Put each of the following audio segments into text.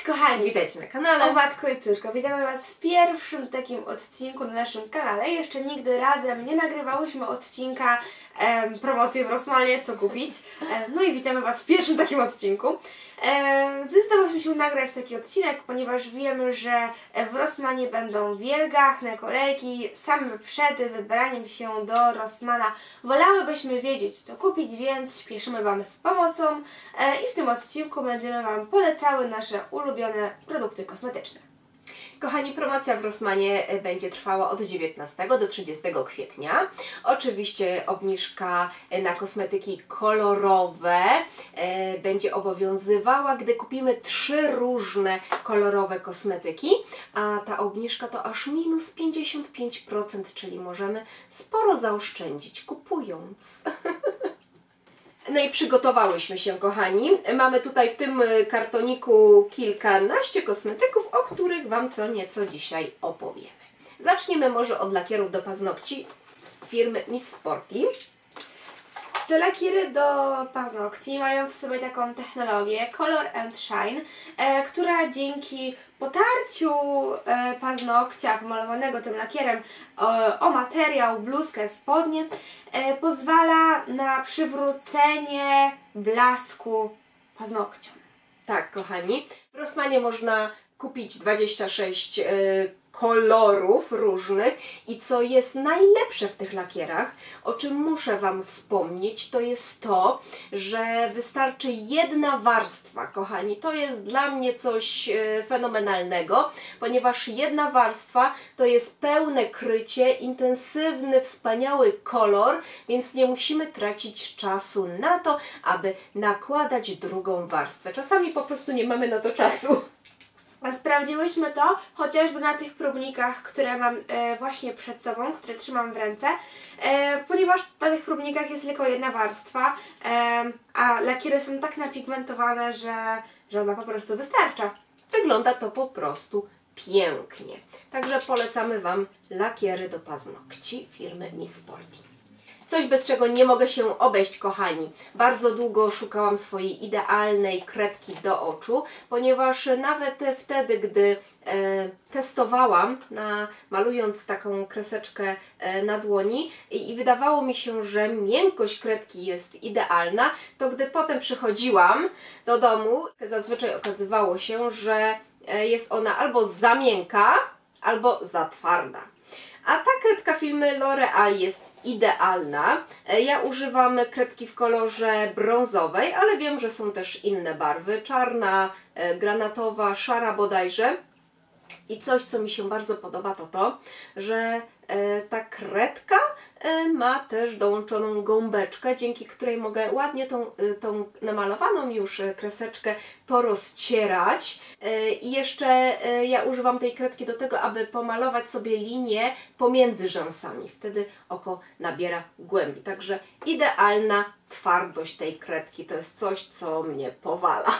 kochani! Witajcie na kanale. O matko i córko, witamy Was w pierwszym takim odcinku na naszym kanale. Jeszcze nigdy razem nie nagrywałyśmy odcinka promocji w Rossmanie, co kupić. No i witamy Was w pierwszym takim odcinku. Zdecydowałyśmy się nagrać taki odcinek, ponieważ wiemy, że w Rossmanie będą wielgachne kolejki. Same przed wybraniem się do Rossmana wolałybyśmy wiedzieć, co kupić, więc śpieszymy Wam z pomocą i w tym odcinku będziemy Wam polecały nasze ulubione produkty kosmetyczne. Kochani, promocja w Rossmanie będzie trwała od 19 do 30 kwietnia. Oczywiście obniżka na kosmetyki kolorowe będzie obowiązywała, gdy kupimy 3 różne kolorowe kosmetyki, a ta obniżka to aż minus 55%, czyli możemy sporo zaoszczędzić kupując. No i przygotowałyśmy się, kochani. Mamy tutaj w tym kartoniku kilkanaście kosmetyków, o których Wam co nieco dzisiaj opowiemy. Zaczniemy może od lakierów do paznokci firmy Miss Sportly. Te lakiery do paznokci mają w sobie taką technologię Color and Shine, która dzięki potarciu paznokcia wymalowanego tym lakierem o materiał, bluzkę, spodnie, pozwala na przywrócenie blasku paznokciom. Tak, kochani. W Rossmanie można kupić 26 kolorów różnych i co jest najlepsze w tych lakierach, o czym muszę Wam wspomnieć, to jest to, że wystarczy jedna warstwa, kochani. To jest dla mnie coś fenomenalnego, ponieważ jedna warstwa to jest pełne krycie, intensywny, wspaniały kolor, więc nie musimy tracić czasu na to, aby nakładać drugą warstwę. Czasami po prostu nie mamy na to czasu. Sprawdziłyśmy to chociażby na tych próbnikach, które mam właśnie przed sobą, które trzymam w ręce, ponieważ na tych próbnikach jest tylko jedna warstwa, a lakiery są tak napigmentowane, że ona po prostu wystarcza. Wygląda to po prostu pięknie. Także polecamy Wam lakiery do paznokci firmy Miss Sportly. Coś, bez czego nie mogę się obejść, kochani. Bardzo długo szukałam swojej idealnej kredki do oczu, ponieważ nawet wtedy, gdy testowałam, malując taką kreseczkę na dłoni i wydawało mi się, że miękkość kredki jest idealna, to gdy potem przychodziłam do domu, zazwyczaj okazywało się, że jest ona albo za miękka, albo za twarda. A ta kredka firmy L'Oreal jest idealna. Ja używam kredki w kolorze brązowej, ale wiem, że są też inne barwy. Czarna, granatowa, szara bodajże. I coś, co mi się bardzo podoba, to to, że ta kredka ma też dołączoną gąbeczkę, dzięki której mogę ładnie tą namalowaną już kreseczkę porozcierać. I jeszcze ja używam tej kredki do tego, aby pomalować sobie linię pomiędzy rzęsami. Wtedy oko nabiera głębi. Także idealna twardość tej kredki to jest coś, co mnie powala.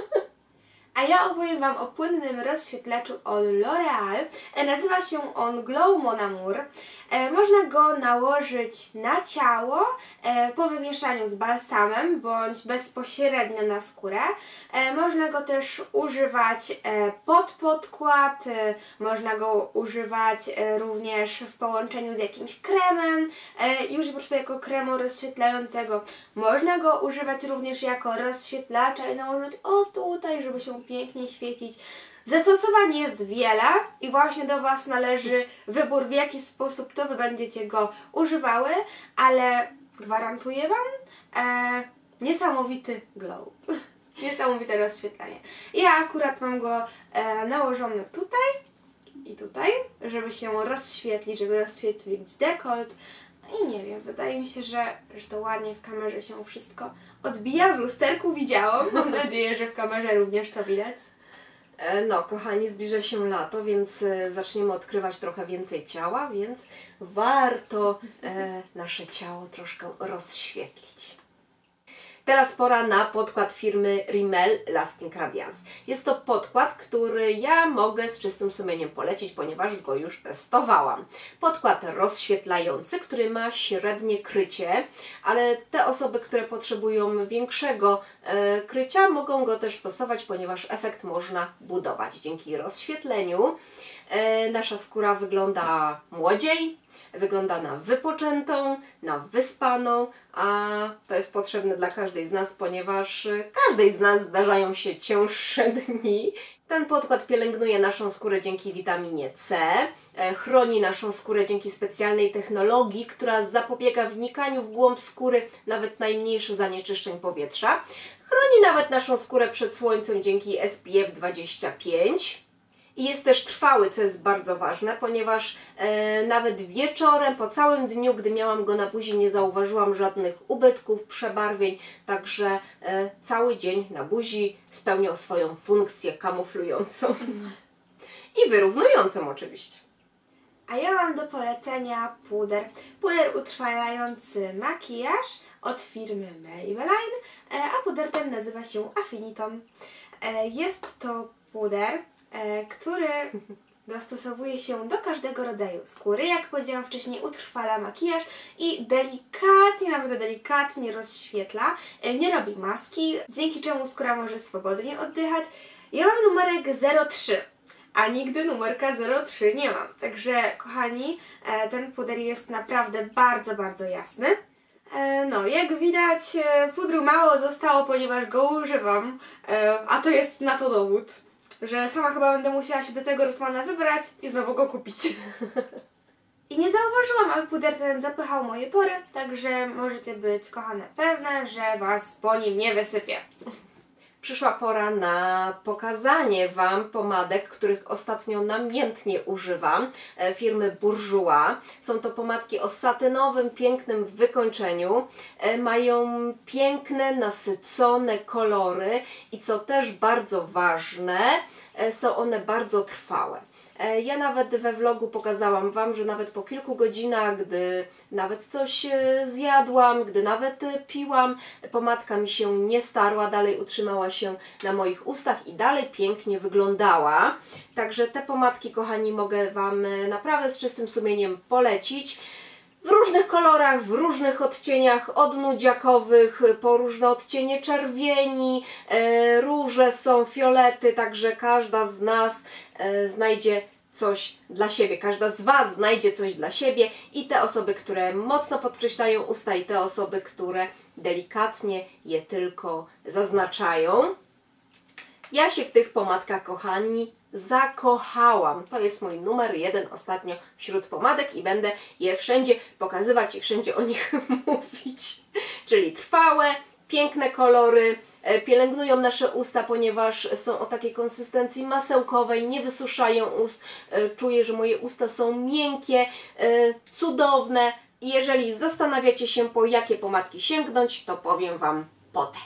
A ja opowiem Wam o płynnym rozświetlaczu od L'Oreal. Nazywa się on Glow Mon Amour. Można go nałożyć na ciało po wymieszaniu z balsamem bądź bezpośrednio na skórę. Można go też używać pod podkład, można go używać również w połączeniu z jakimś kremem, już po prostu jako kremu rozświetlającego. Można go używać również jako rozświetlacza i nałożyć o tutaj, żeby się pięknie świecić. Zastosowań jest wiele i właśnie do Was należy wybór, w jaki sposób to Wy będziecie go używały, ale gwarantuję Wam niesamowity glow, niesamowite rozświetlenie. Ja akurat mam go nałożony tutaj i tutaj, żeby się rozświetlić, żeby rozświetlić dekolt. I nie wiem, wydaje mi się, że to ładnie w kamerze się wszystko odbija. W lusterku widziałam, mam nadzieję, że w kamerze również to widać. No, kochani, zbliża się lato, więc zaczniemy odkrywać trochę więcej ciała, więc warto nasze ciało troszkę rozświetlić. Teraz pora na podkład firmy Rimmel Lasting Radiance. Jest to podkład, który ja mogę z czystym sumieniem polecić, ponieważ go już testowałam. Podkład rozświetlający, który ma średnie krycie, ale te osoby, które potrzebują większego krycia, mogą go też stosować, ponieważ efekt można budować. Dzięki rozświetleniu nasza skóra wygląda młodziej, wygląda na wypoczętą, na wyspaną, a to jest potrzebne dla każdej z nas, ponieważ każdej z nas zdarzają się cięższe dni. Ten podkład pielęgnuje naszą skórę dzięki witaminie C, chroni naszą skórę dzięki specjalnej technologii, która zapobiega wnikaniu w głąb skóry nawet najmniejszych zanieczyszczeń powietrza. Chroni nawet naszą skórę przed słońcem dzięki SPF 25. I jest też trwały, co jest bardzo ważne, ponieważ nawet wieczorem, po całym dniu, gdy miałam go na buzi, nie zauważyłam żadnych ubytków, przebarwień, także cały dzień na buzi spełniał swoją funkcję kamuflującą i wyrównującą oczywiście. A ja mam do polecenia puder. Puder utrwalający makijaż od firmy Maybelline, a puder ten nazywa się Affiniton. Jest to puder, który dostosowuje się do każdego rodzaju skóry. Jak powiedziałam wcześniej, utrwala makijaż i delikatnie, nawet delikatnie rozświetla. Nie robi maski, dzięki czemu skóra może swobodnie oddychać. Ja mam numerek 03, a nigdy numerka 03 nie mam. Także kochani, ten puder jest naprawdę bardzo, bardzo jasny. No, jak widać, pudru mało zostało, ponieważ go używam, a to jest na to dowód, że sama chyba będę musiała się do tego Rossmana wybrać i znowu go kupić. I nie zauważyłam, aby puder ten zapychał moje pory, także możecie być, kochane, pewne, że Was po nim nie wysypie. Przyszła pora na pokazanie Wam pomadek, których ostatnio namiętnie używam, firmy Bourjois. Są to pomadki o satynowym, pięknym wykończeniu. Mają piękne, nasycone kolory i co też bardzo ważne, są one bardzo trwałe. Ja nawet we vlogu pokazałam Wam, że nawet po kilku godzinach, gdy nawet coś zjadłam, gdy nawet piłam, pomadka mi się nie starła, dalej utrzymała się na moich ustach i dalej pięknie wyglądała. Także te pomadki, kochani, mogę Wam naprawdę z czystym sumieniem polecić. W różnych kolorach, w różnych odcieniach, od nudziakowych po różne odcienie czerwieni, róże są, fiolety, także każda z nas znajdzie coś dla siebie, każda z Was znajdzie coś dla siebie i te osoby, które mocno podkreślają usta i te osoby, które delikatnie je tylko zaznaczają. Ja się w tych pomadkach, kochani, zakochałam. To jest mój numer 1 ostatnio wśród pomadek i będę je wszędzie pokazywać i wszędzie o nich mówić. Czyli trwałe, piękne kolory, pielęgnują nasze usta, ponieważ są o takiej konsystencji masełkowej, nie wysuszają ust. Czuję, że moje usta są miękkie, cudowne i jeżeli zastanawiacie się, po jakie pomadki sięgnąć, to powiem Wam potem.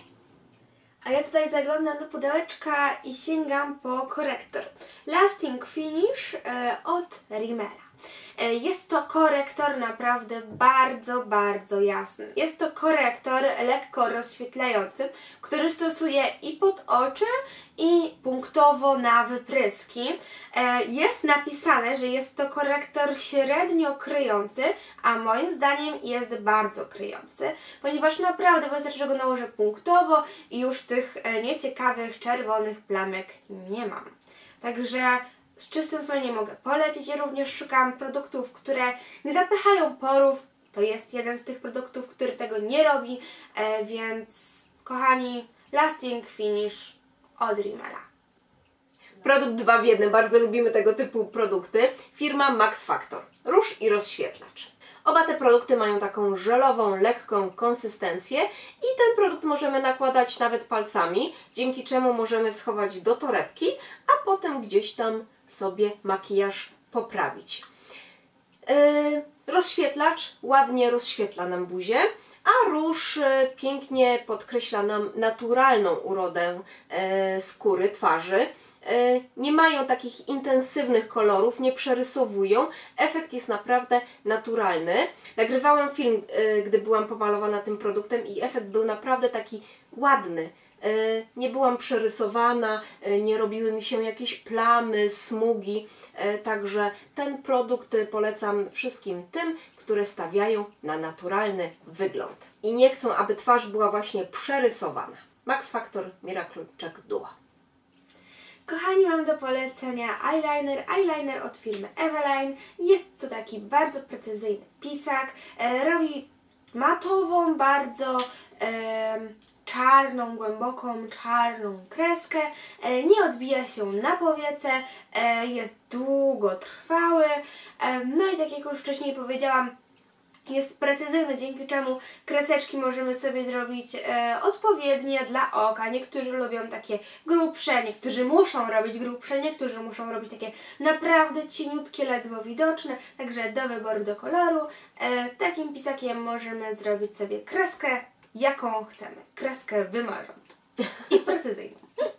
A ja tutaj zaglądam do pudełeczka i sięgam po korektor Lasting Finish od Rimmela. Jest to korektor naprawdę bardzo, bardzo jasny. Jest to korektor lekko rozświetlający, który stosuję i pod oczy, i punktowo na wypryski. Jest napisane, że jest to korektor średnio kryjący, a moim zdaniem jest bardzo kryjący, ponieważ naprawdę wystarczy, że go nałożę punktowo i już tych nieciekawych czerwonych plamek nie mam. Także z czystym sumieniem mogę polecić. Ja również szukam produktów, które nie zapychają porów. To jest jeden z tych produktów, który tego nie robi, więc kochani, Lasting Finish od Rimmela. Produkt 2 w 1, bardzo lubimy tego typu produkty. Firma Max Factor, róż i rozświetlacz. Oba te produkty mają taką żelową, lekką konsystencję i ten produkt możemy nakładać nawet palcami, dzięki czemu możemy schować do torebki, a potem gdzieś tam sobie makijaż poprawić. Rozświetlacz ładnie rozświetla nam buzię, a róż pięknie podkreśla nam naturalną urodę skóry, twarzy. nie mają takich intensywnych kolorów, nie przerysowują. Efekt jest naprawdę naturalny. Nagrywałam film, gdy byłam pomalowana tym produktem i efekt był naprawdę taki ładny. Nie byłam przerysowana, nie robiły mi się jakieś plamy, smugi, także ten produkt polecam wszystkim tym, które stawiają na naturalny wygląd i nie chcą, aby twarz była właśnie przerysowana. Max Factor Miracle Check Duo. Kochani, mam do polecenia eyeliner od firmy Eveline. Jest to taki bardzo precyzyjny pisak. Robi matową, bardzo czarną, głęboką, czarną kreskę. Nie odbija się na powiece, jest długotrwały. No i tak jak już wcześniej powiedziałam, jest precyzyjny, dzięki czemu kreseczki możemy sobie zrobić odpowiednie dla oka. Niektórzy lubią takie grubsze, niektórzy muszą robić grubsze, niektórzy muszą robić takie naprawdę cieniutkie, ledwo widoczne. Także do wyboru, do koloru. Takim pisakiem możemy zrobić sobie kreskę, jaką chcemy. Kreskę wymarzoną i precyzyjną.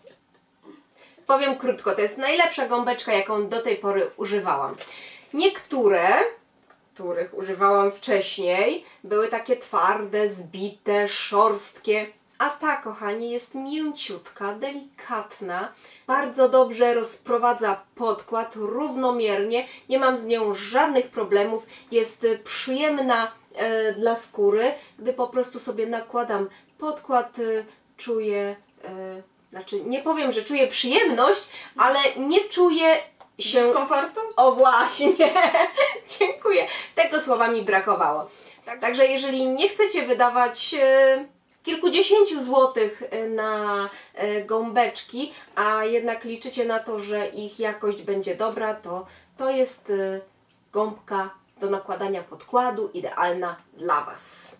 Powiem krótko, to jest najlepsza gąbeczka, jaką do tej pory używałam. Niektóre, których używałam wcześniej, były takie twarde, zbite, szorstkie, a ta, kochani, jest mięciutka, delikatna, bardzo dobrze rozprowadza podkład równomiernie, nie mam z nią żadnych problemów, jest przyjemna dla skóry, gdy po prostu sobie nakładam podkład, czuję, znaczy nie powiem, że czuję przyjemność, ale nie czuję się... Dyskomfortu? O właśnie, dziękuję, tego słowa mi brakowało. Także jeżeli nie chcecie wydawać kilkudziesięciu złotych na gąbeczki, a jednak liczycie na to, że ich jakość będzie dobra, to jest gąbka do nakładania podkładu idealna dla Was.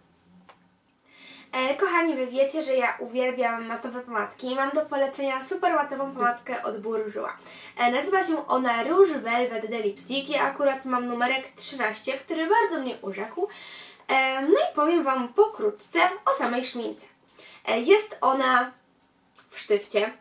Kochani, Wy wiecie, że ja uwielbiam matowe pomadki. Mam do polecenia super matową pomadkę od Bourjois. Nazywa się ona Rouge Velvet de Lipstick. Ja akurat mam numerek 13, który bardzo mnie urzekł. No i powiem Wam pokrótce o samej szmince. Jest ona w sztywcie,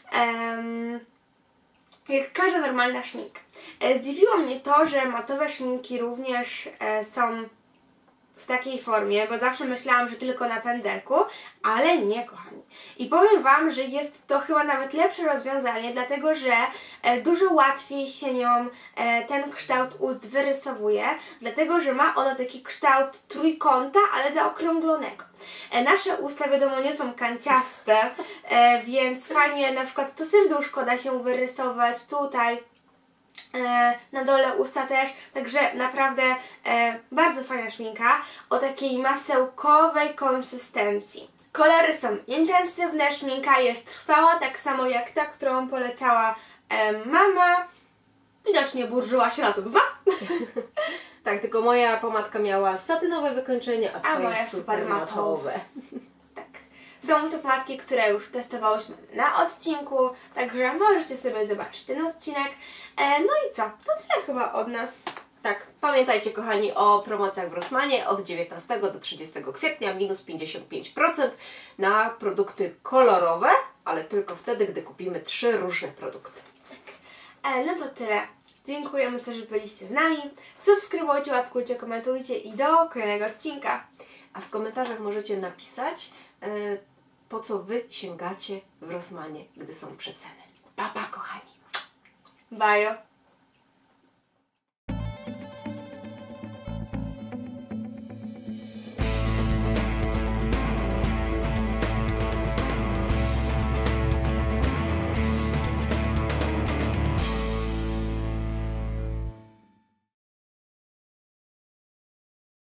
jak każda normalna szminka. Zdziwiło mnie to, że matowe szminki również są w takiej formie, bo zawsze myślałam, że tylko na pędzelku, ale nie, kochani. I powiem Wam, że jest to chyba nawet lepsze rozwiązanie, dlatego że dużo łatwiej się nią ten kształt ust wyrysowuje, dlatego że ma ona taki kształt trójkąta, ale zaokrąglonego. Nasze usta, wiadomo, nie są kanciaste, więc fajnie na przykład to serduszko da się wyrysować tutaj, na dole usta też, także naprawdę bardzo fajna szminka o takiej masełkowej konsystencji. Kolory są intensywne, szminka jest trwała, tak samo jak ta, którą polecała mama. Widocznie Bourjois się na tym zna. Tak, tylko moja pomadka miała satynowe wykończenie, a twoja moja jest super matowe. Są to pomadki, które już testowałyśmy na odcinku, także możecie sobie zobaczyć ten odcinek. No i co? To tyle chyba od nas. Tak, pamiętajcie, kochani, o promocjach w Rossmanie od 19 do 30 kwietnia minus 55% na produkty kolorowe, ale tylko wtedy, gdy kupimy 3 różne produkty. No to tyle. Dziękujemy, że byliście z nami. Subskrybujcie, łapkujcie, komentujcie i do kolejnego odcinka. A w komentarzach możecie napisać, po co Wy sięgacie w Rossmanie, gdy są przeceny. Pa, pa, kochani! Bajo!